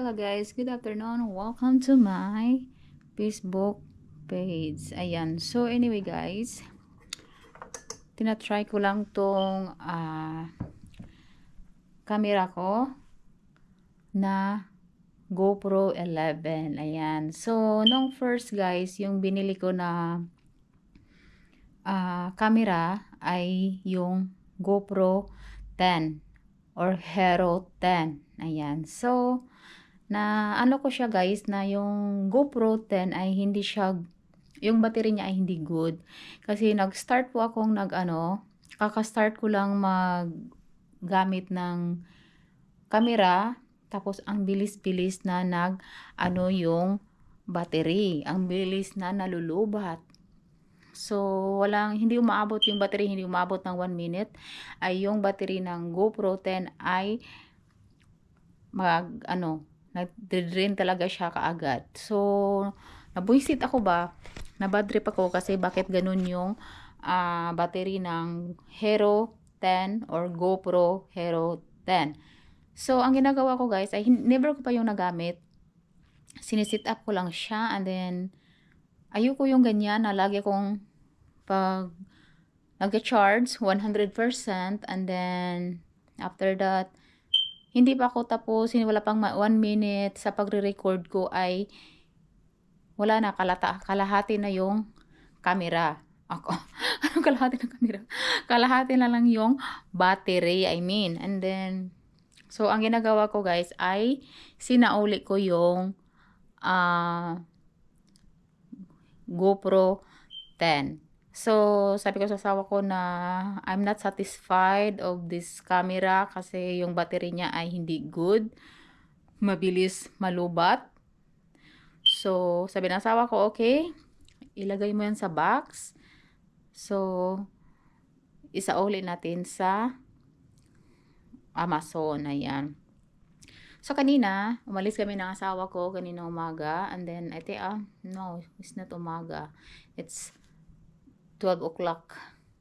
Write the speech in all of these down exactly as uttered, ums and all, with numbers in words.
Hello guys, good afternoon. Welcome to my Facebook page. Ayan. So anyway guys, tinatry ko lang tong uh, camera ko na GoPro eleven. Ayan. So nung first guys, yung binili ko na uh, camera ay yung GoPro ten or Hero ten. Ayan. So na ano ko siya guys, na yung GoPro ten ay hindi siya, yung battery niya ay hindi good. Kasi nag-start po akong nag ano, kaka-start ko lang maggamit ng camera, tapos ang bilis-bilis na nag ano yung battery, ang bilis na nalulubat. So walang, hindi umaabot yung battery, hindi umaabot ng one minute ay yung battery ng GoPro ten ay mag ano, nag-drain talaga siya kaagad. So, nabuisit ako ba? Nabad trip ako kasi bakit ganun yung uh, battery ng Hero ten or GoPro Hero ten. So, ang ginagawa ko guys ay never ko pa yung nagamit. Sinisit up ko lang siya, and then ayoko yung ganyan na lagi kong pag nag-charge one hundred percent, and then after that hindi pa ako tapos, wala pang one minute sa pagre-record ko ay wala na, kalata, kalahati na yung camera. Ako, anong kalahati ng camera? Kalahati na lang yung battery, I mean. And then, so ang ginagawa ko guys ay sinauli ko yung uh, GoPro ten. So, sabi ko sa asawa ko na I'm not satisfied of this camera kasi yung battery niya ay hindi good. Mabilis malubat. So, sabi ng asawa ko, okay, ilagay mo yan sa box. So, isauli natin sa Amazon. Ayan. So, kanina, umalis kami ng asawa ko kanina umaga. And then, I think, ah, no, it's not umaga. It's twelve o'clock.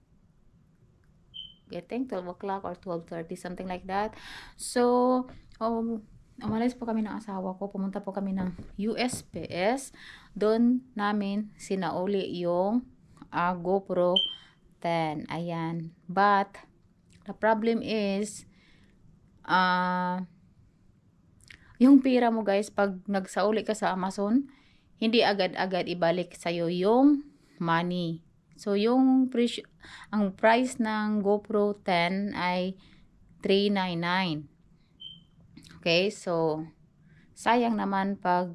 I think twelve o'clock or twelve thirty, something like that. So, um, umalis po kami ng asawa ko. Pumunta po kami ng U S P S. Doon namin sinauli yung uh, GoPro ten. Ayan. But, the problem is, uh, yung pira mo guys, pag nagsauli ka sa Amazon, hindi agad-agad ibalik sa'yo yung money. So, yung presyo, ang price ng GoPro ten ay three ninety-nine. Okay, so, sayang naman pag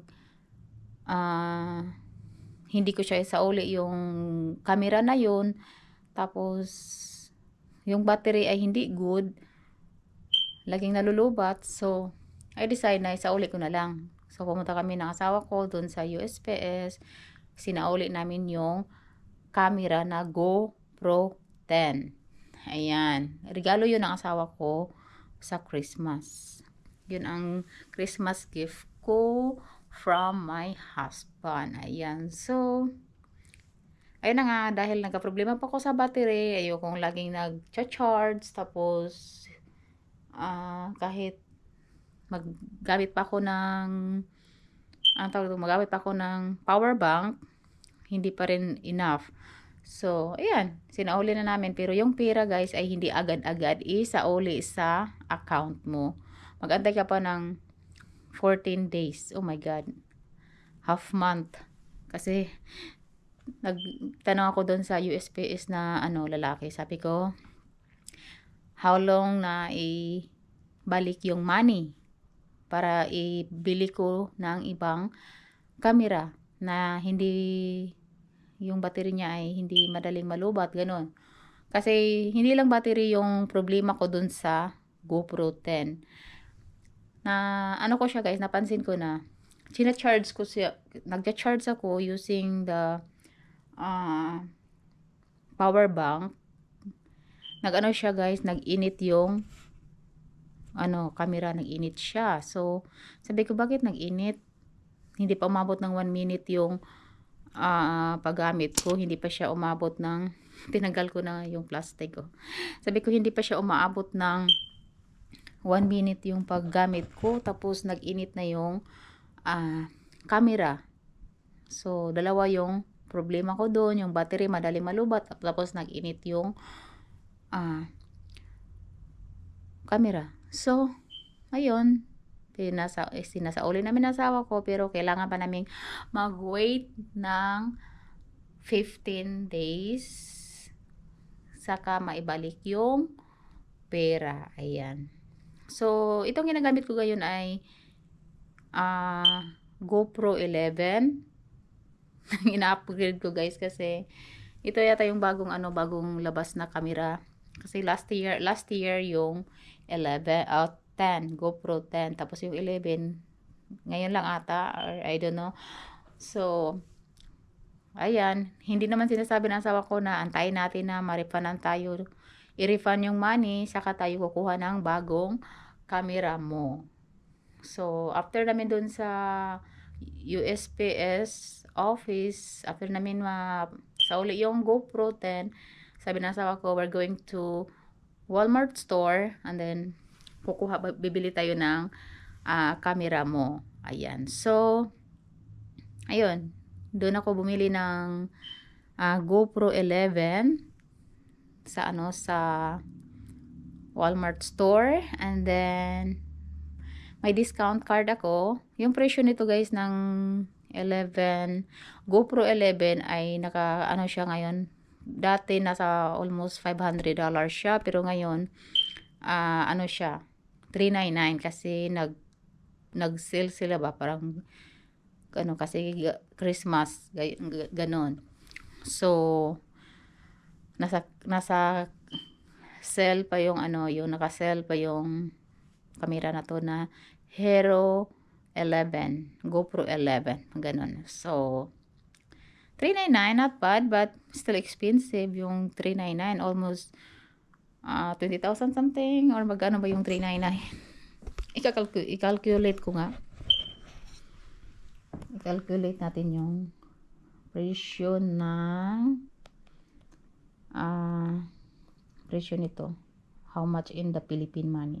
uh, hindi ko siya isauli yung camera na yun, tapos yung battery ay hindi good, laging nalulubat. So, I decide na isauli ko na lang. So, pumunta kami ng asawa ko dun sa U S P S, sinauli namin yung camera na GoPro ten. Ayan. Regalo yun ng asawa ko sa Christmas. Yun ang Christmas gift ko from my husband. Ayan. So, ayun na nga, dahil nagka-problema pa ko sa battery, ayokong laging nag-charge, tapos uh, kahit maggamit pa ako ng ang tawag ito, magamit pa ako ng power bank, hindi pa rin enough. So, ayan, sinauli na namin. Pero yung pera guys ay hindi agad-agad isauli sa account mo. Mag-antay ka pa ng fourteen days. Oh my God. Half month. Kasi, nagtanong ako doon sa U S P S na ano, lalaki. Sabi ko, how long na ibalik yung money para ibili ko ng ibang camera na hindi yung battery niya ay hindi madaling malubat, ganun. Kasi hindi lang battery yung problema ko dun sa GoPro ten. Na ano ko siya guys, napansin ko na sina-charge ko siya, nagja-charge ako using the uh, power bank. Nag-ano siya guys, nag-init yung ano, camera, nag-init siya. So, sabi ko, bakit nag-init? Hindi pa umabot ng one minute yung Uh, paggamit ko, hindi pa siya umabot ng, tinanggal ko na yung plastic ko. Sabi ko, hindi pa siya umaabot ng one minute yung paggamit ko, tapos nag-init na yung uh, camera. So, dalawa yung problema ko doon. Yung battery madali malubat, tapos nag-init yung uh, camera. So, ayun, pinasa, eh, sinasauli namin asawa ko, pero kailangan pa namin mag-wait ng fifteen days saka maibalik yung pera. Ayan. So, itong ginagamit ko ngayon ay uh, GoPro eleven. Ina-upgrade ko guys kasi ito yata yung bagong ano, bagong labas na camera. Kasi last year, last year yung eleven, out uh, ten, GoPro ten, tapos yung eleven ngayon lang ata, or I don't know. So, ayan, hindi naman sinasabi ng asawa ko na antayin natin na ma-refundan tayo, i-refund yung money, saka tayo kukuha ng bagong camera mo. So, after namin dun sa U S P S office, after namin ma sauli yung GoPro ten, sabi ng asawa ko, we're going to Walmart store, and then kukuha, bibili tayo ng uh, camera mo. Ayan. So, ayun, doon ako bumili ng uh, GoPro eleven sa ano, sa Walmart store, and then may discount card ako. Yung presyo nito guys ng eleven, GoPro eleven ay naka ano siya ngayon, dati nasa almost five hundred dollars siya, pero ngayon uh, ano siya, three ninety-nine, kasi nag nag sale sila ba, parang ano, kasi Christmas ganon. So nasa nasa sale pa yung ano, yung naka-sale pa yung camera na to na Hero eleven, GoPro eleven, ganon. So three ninety-nine, not bad, but still expensive yung three ninety-nine, almost uh, twenty thousand something, or magkano ba yung three ninety-nine? I-calculate, i-calculate ko nga. I-calculate natin yung presyo ng uh, presyo nito. How much in the Philippine money?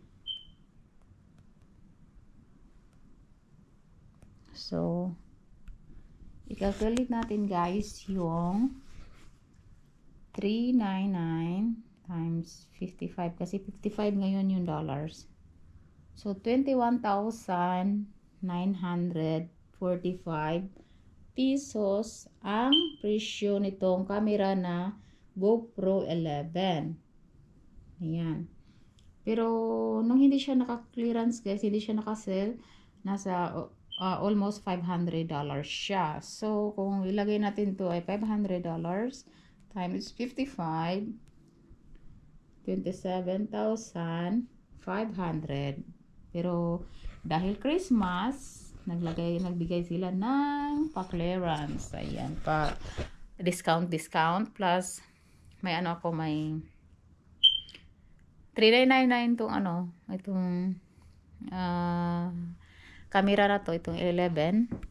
So, i-calculate natin guys yung three ninety-nine times fifty-five, kasi fifty-five ngayon yung dollars. So, twenty-one thousand nine hundred forty-five pesos ang presyo nitong camera na GoPro eleven. Ayan. Pero, nung hindi siya naka-clearance guys, hindi siya naka-sell, nasa uh, almost five hundred dollars siya. So, kung ilagay natin to ay five hundred dollars times fifty-five, twenty-seven thousand five hundred. Pero, dahil Christmas, naglagay, nagbigay sila ng pa-clearance. Ayan, pa discount, discount, plus may ano ako, may three ninety-nine tong ano, itong uh, camera na to, itong eleven.